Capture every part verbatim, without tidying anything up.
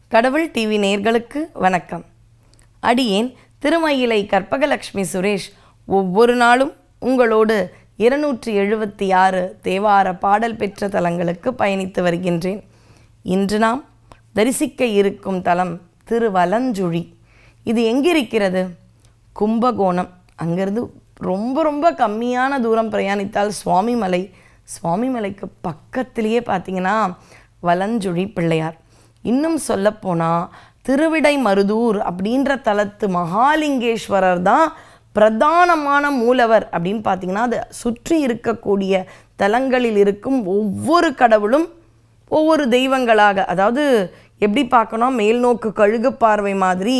கடவுள் டிவி நேயர்களுக்கு வணக்கம். அடியேன் திருமயிலை கற்பகலட்சுமி சுரேஷ் ஒவ்வொரு நாளும் உங்களோடு இருநூற்றி எழுபத்தி ஆறு தேவார பாடல் பெற்ற தலங்களுக்கு பயணித்து வருகின்றேன். இன்று நாம் தரிசிக்க இருக்கும் தலம் திருவலஞ்சுழி. இது எங்கிருக்கிறது? கும்பகோணம். அங்கிருந்து ரொம்ப ரொம்ப கம்மியான தூரம் பிரயாணித்தால் சுவாமிமலை. சுவாமிமலைக்கு பக்கத்திலேயே பார்த்தீங்கன்னா வலஞ்சுழி பிள்ளையார். இன்னும் சொல்லப்போனால் திருவிடைமருதூர் அப்படின்ற தலத்து மகாலிங்கேஸ்வரர் தான் பிரதானமான மூலவர் அப்படின்னு பார்த்தீங்கன்னா, அது சுற்றி இருக்கக்கூடிய தலங்களில் இருக்கும் ஒவ்வொரு கடவுளும் ஒவ்வொரு தெய்வங்களாக, அதாவது எப்படி பார்க்கணும், மேல்நோக்கு கழுகு பார்வை மாதிரி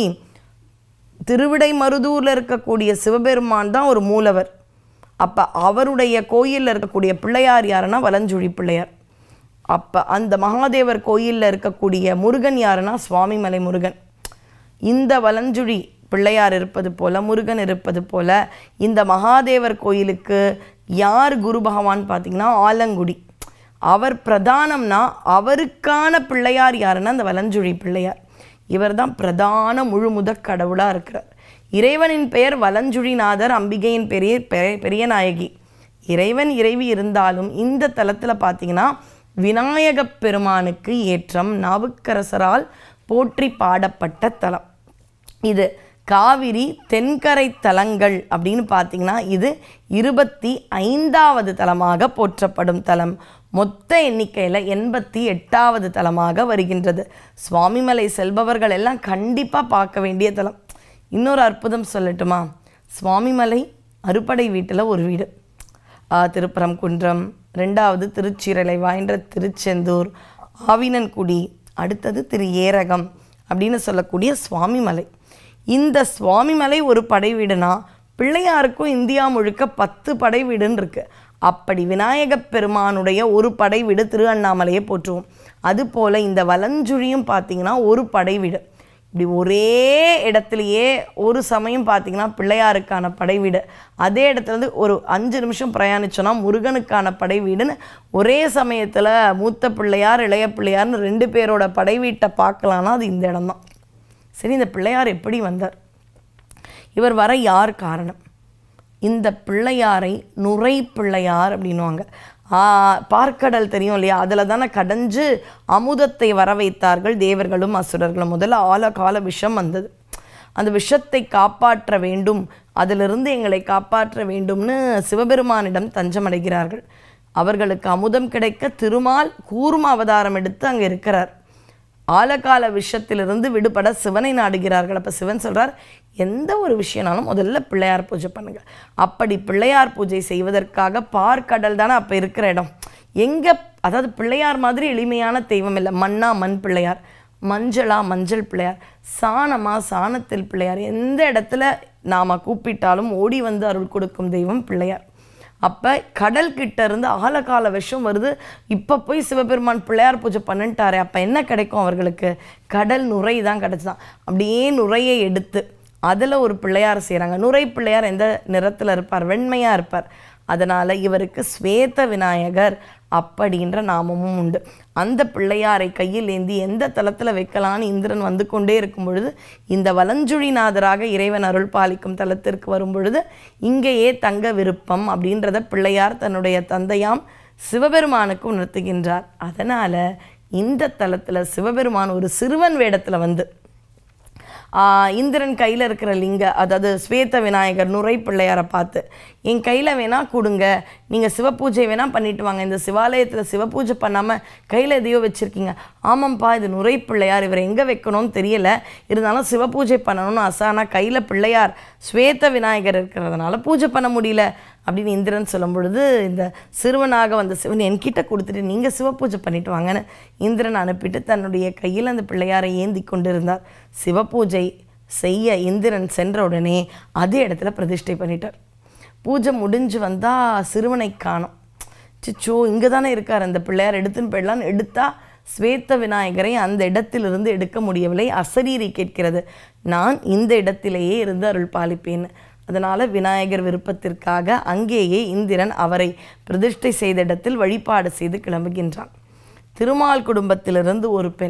திருவிடைமருதூரில் இருக்கக்கூடிய சிவபெருமான் தான் ஒரு மூலவர். அப்போ அவருடைய கோயிலில் இருக்கக்கூடிய பிள்ளையார் யாருன்னா வலஞ்சுழி பிள்ளையார். அப்போ அந்த மகாதேவர் கோயிலில் இருக்கக்கூடிய முருகன் யாருன்னா சுவாமிமலை முருகன். இந்த வலஞ்சுழி பிள்ளையார் இருப்பது போல் முருகன் இருப்பது போல் இந்த மகாதேவர் கோயிலுக்கு யார் குரு பகவான் பார்த்திங்கன்னா ஆலங்குடி. அவர் பிரதானம்னா அவருக்கான பிள்ளையார் யாருன்னா அந்த வலஞ்சுழி பிள்ளையார். இவர் தான் பிரதான முழு முதற் கடவுளாக இருக்கிறார். இறைவனின் பெயர் வலஞ்சுழிநாதர், அம்பிகையின் பெரிய பெரிய நாயகி. இறைவன் இறைவி இருந்தாலும் இந்த தலத்தில் பார்த்திங்கன்னா விநாயகப் பெருமானுக்கு ஏற்றம் நாவுக்கரசரால் போற்றி பாடப்பட்ட தலம் இது. காவிரி தென்கரை தலங்கள் அப்படின்னு பார்த்திங்கன்னா இது இருபத்தி ஐந்தாவது தலமாக போற்றப்படும் தலம். மொத்த எண்ணிக்கையில் எண்பத்தி எட்டாவது தலமாக வருகின்றது. சுவாமிமலை செல்பவர்கள் எல்லாம் கண்டிப்பாக பார்க்க வேண்டிய தலம். இன்னொரு அற்புதம் சொல்லட்டுமா? சுவாமிமலை அறுபடை வீட்டில் ஒரு வீடு. திருப்பரங்குன்றம், ரெண்டாவது திருச்சீரலைவாய் என்ற திருச்செந்தூர், ஆவினன்குடி, அடுத்தது திரு ஏரகம் அப்படின்னு சொல்லக்கூடிய சுவாமிமலை. இந்த சுவாமிமலை ஒரு படை வீடுனா பிள்ளையாருக்கும் இந்தியா முழுக்க பத்து படை வீடுன்னு இருக்குது. அப்படி விநாயகப் பெருமானுடைய ஒரு படை வீடு திரு அண்ணாமலையை போற்றுவோம். அதுபோல் இந்த வலஞ்சுழியும் பார்த்திங்கன்னா ஒரு படை வீடு. இப்படி ஒரே இடத்துலையே ஒரு சமயம் பார்த்திங்கன்னா பிள்ளையாருக்கான படை வீடு, அதே இடத்துலேருந்து ஒரு அஞ்சு நிமிஷம் பிரயாணிச்சோன்னா முருகனுக்கான படை வீடுன்னு ஒரே சமயத்தில் மூத்த பிள்ளையார் இளைய பிள்ளையார்னு ரெண்டு பேரோட படை வீட்டை பார்க்கலான்னா அது இந்த இடம்தான். சரி, இந்த பிள்ளையார் எப்படி வந்தார்? இவர் வர யார் காரணம்? இந்த பிள்ளையாரை நுரை பிள்ளையார் அப்படின்வாங்க. பார்க்கடல் தெரியும் இல்லையா, அதில் தானே கடைஞ்சு அமுதத்தை வர வைத்தார்கள் தேவர்களும் அசுரர்களும். முதல்ல ஆல கால விஷம் வந்தது. அந்த விஷத்தை காப்பாற்ற வேண்டும், அதிலிருந்து எங்களை காப்பாற்ற வேண்டும்னு சிவபெருமானிடம் தஞ்சமடைகிறார்கள். அவர்களுக்கு அமுதம் கிடைக்க திருமால் கூர்ம அவதாரம் எடுத்து அங்கே இருக்கிறார். ஆலகால விஷத்திலிருந்து விடுபட சிவனை நாடுகிறார்கள். அப்போ சிவன் சொல்கிறார், எந்த ஒரு விஷயம்னாலும் முதல்ல பிள்ளையார் பூஜை பண்ணுங்கள். அப்படி பிள்ளையார் பூஜை செய்வதற்காக பார்க்கடல் தானே அப்போ இருக்கிற இடம். எங்கே, அதாவது பிள்ளையார் மாதிரி எளிமையான தெய்வம் இல்லை. மண்ணா மண் பிள்ளையார், மஞ்சளா மஞ்சள் பிள்ளையார், சாணமா சாணத்தில் பிள்ளையார். எந்த இடத்துல நாம் கூப்பிட்டாலும் ஓடி வந்து அருள் கொடுக்கும் தெய்வம் பிள்ளையார். அப்போ கடல்கிட்ட இருந்து ஆலகால விஷம் வருது, இப்போ போய் சிவபெருமான் பிள்ளையார் பூஜை பண்ணிட்டாரே, அப்போ என்ன கிடைக்கும் அவர்களுக்கு? கடல் நுரை தான் கிடச்சிதான். அப்படியே நுரையை எடுத்து அதில் ஒரு பிள்ளையார் செய்கிறாங்க. நுரை பிள்ளையார் எந்த நிறத்தில் இருப்பார்? வெண்மையாக இருப்பார். அதனால் இவருக்கு ஸ்வேத விநாயகர் அப்படின்ற நாமமும் உண்டு. அந்த பிள்ளையாரை கையில் ஏந்தி எந்த தலத்தில் வைக்கலான்னு இந்திரன் வந்து கொண்டே இருக்கும் பொழுது இந்த வலஞ்சுழிநாதராக இறைவன் அருள் பாலிக்கும் தலத்திற்கு வரும் பொழுது இங்கேயே தங்க விருப்பம் அப்படின்றத பிள்ளையார் தன்னுடைய தந்தையாம் சிவபெருமானுக்கு உணர்த்துகின்றார். அதனால் இந்த தலத்தில் சிவபெருமான் ஒரு சிறுவன் வேடத்தில் வந்து இந்திரன் கையில் இருக்கிற லிங்க, அதாவது ஸ்வேத விநாயகர் நுரை பிள்ளையாரை பார்த்து, என் கையில் வேணால் கொடுங்க, நீங்கள் சிவபூஜை வேணால் பண்ணிட்டு வாங்க, இந்த சிவாலயத்தில் சிவபூஜை பண்ணாமல் கையில் எதையோ வச்சுருக்கீங்க. ஆமாம்ப்பா, இது நுரை பிள்ளையார், இவர் எங்கே வைக்கணும்னு தெரியலை, இருந்தாலும் சிவபூஜை பண்ணணும்னு ஆசை, ஆனால் கையில் பிள்ளையார் ஸ்வேத விநாயகர் இருக்கிறதுனால பூஜை பண்ண முடியல அப்படின்னு இந்திரன் சொல்லும் பொழுது இந்த சிறுவனாக வந்த சிவன் என்கிட்ட கொடுத்துட்டு நீங்கள் சிவபூஜை பண்ணிட்டு வாங்கன்னு இந்திரன் அனுப்பிட்டு தன்னுடைய கையில் அந்த பிள்ளையாரை ஏந்தி கொண்டிருந்தார். சிவபூஜை செய்ய இந்திரன் சென்ற உடனே அதே இடத்துல பிரதிஷ்டை பண்ணிட்டார். பூஜை முடிஞ்சு வந்தால் சிறுவனை காணோம். சிச்சோ, இங்கே தானே இருக்கார் அந்த பிள்ளையார், எடுத்துன்னு போயிடலான்னு எடுத்தால் ஸ்வேத விநாயகரை அந்த இடத்திலிருந்து எடுக்க முடியவில்லை. அசரீரி கேட்கிறது, நான் இந்த இடத்திலேயே இருந்து அருள் பாலிப்பேன். அதனால் விநாயகர் விருப்பத்திற்காக அங்கேயே இந்திரன் அவரை பிரதிஷ்டை செய்த இடத்தில் வழிபாடு செய்து கிளம்புகின்றான். திருமால் குடும்பத்திலிருந்து ஒரு பெண்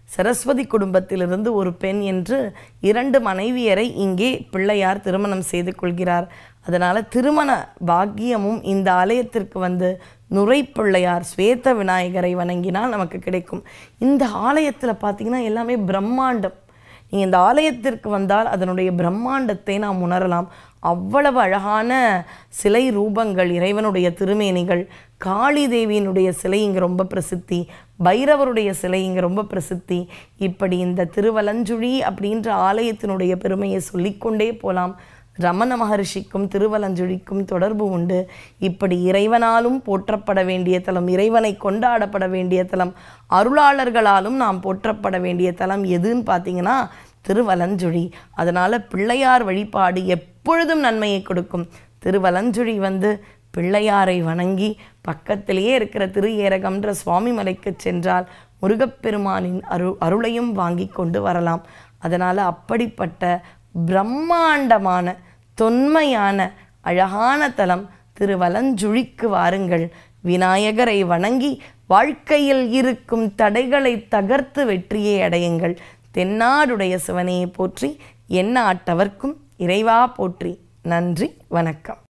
சரஸ்வதி குடும்பத்திலிருந்து ஒரு பெண் என்று இரண்டு மனைவியரை இங்கே பிள்ளையார் திருமணம் செய்து கொள்கிறார். அதனால் திருமண பாக்கியமும் இந்த ஆலயத்திற்கு வந்து நுரை பிள்ளையார் ஸ்வேத விநாயகரை வணங்கினால் நமக்கு கிடைக்கும். இந்த ஆலயத்தில் பார்த்திங்கன்னா எல்லாமே பிரம்மாண்டம். நீங்கள் இந்த ஆலயத்திற்கு வந்தால் அதனுடைய பிரம்மாண்டத்தை நாம் உணரலாம். அவ்வளவு அழகான சிலை ரூபங்கள், இறைவனுடைய திருமேனிகள், காளி தேவியினுடைய சிலை இங்கே ரொம்ப பிரசித்தி, பைரவருடைய சிலை இங்கே ரொம்ப பிரசித்தி. இப்படி இந்த திருவலஞ்சுழி அப்படின்ற ஆலயத்தினுடைய பெருமையை சொல்லிக்கொண்டே போகலாம். ரமண மகர்ஷிக்கும் திருவலஞ்சுழிக்கும் தொடர்பு உண்டு. இப்படி இறைவனாலும் போற்றப்பட வேண்டிய தலம், இறைவனை கொண்டாடப்பட வேண்டிய தலம், அருளாளர்களாலும் நாம் போற்றப்பட வேண்டிய தலம் எதுன்னு பார்த்தீங்கன்னா திருவலஞ்சுழி. அதனால் பிள்ளையார் வழிபாடு எப்பொழுதும் நன்மையை கொடுக்கும். திருவலஞ்சுழி வந்து பிள்ளையாரை வணங்கி பக்கத்திலேயே இருக்கிற திரு ஏரகம்ன்ற சுவாமி மலைக்கு சென்றால் முருகப்பெருமானின் அரு அருளையும் வாங்கி கொண்டு வரலாம். அதனால் அப்படிப்பட்ட பிரம்மாண்டமான தொன்மையான அழகான தலம் திருவலஞ்சுழிக்கு வாருங்கள். விநாயகரை வணங்கி வாழ்க்கையில் இருக்கும் தடைகளை தகர்த்து வெற்றியை அடையுங்கள். தென்னாடுடைய சிவனையை போற்றி, எந்நாட்டவர்க்கும் இறைவா போற்றி. நன்றி, வணக்கம்.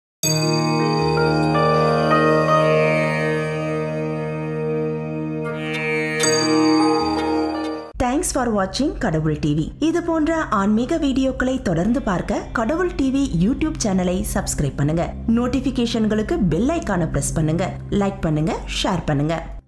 தேங்க்ஸ் ஃபார் வாட்சிங் கடவுள் டிவி. இது போன்ற ஆன்மீக வீடியோக்களை தொடர்ந்து பார்க்க கடவுள் டிவி யூடியூப் சேனலை சப்ஸ்கிரைப் பண்ணுங்க. நோட்டிபிகேஷன்களுக்கு பெல் ஐகானை பிரஸ் பண்ணுங்க. லைக் பண்ணுங்க, ஷேர் பண்ணுங்க.